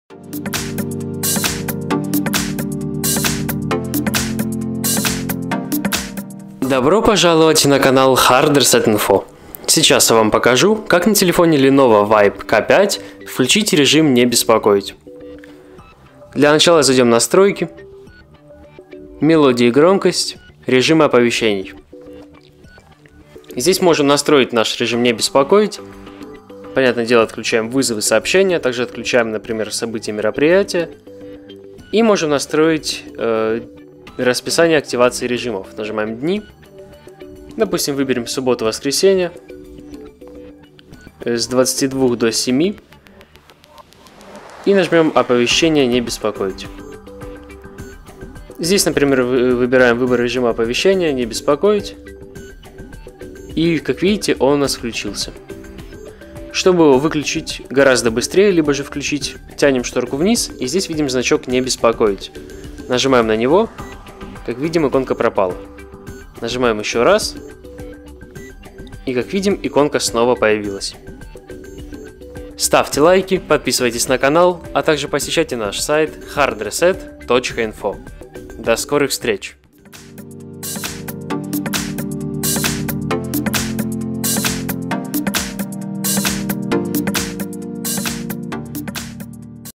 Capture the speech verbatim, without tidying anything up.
Добро пожаловать на канал Hard Reset Info. Сейчас я вам покажу, как на телефоне Lenovo Vibe K пять включить режим «Не беспокоить». Для начала зайдем в настройки, мелодия и громкость, режимы оповещений. Здесь можем настроить наш режим «Не беспокоить». Понятное дело, отключаем вызовы, сообщения, также отключаем, например, события, мероприятия. И можем настроить э, расписание активации режимов. Нажимаем «Дни». Допустим, выберем субботу-воскресенье с двадцати двух до семи. И нажмем «Оповещение не беспокоить». Здесь, например, выбираем выбор режима оповещения «Не беспокоить». И, как видите, он у нас включился. Чтобы его выключить гораздо быстрее, либо же включить, тянем шторку вниз, и здесь видим значок «Не беспокоить». Нажимаем на него, как видим, иконка пропала. Нажимаем еще раз, и как видим, иконка снова появилась. Ставьте лайки, подписывайтесь на канал, а также посещайте наш сайт hard reset точка info. До скорых встреч!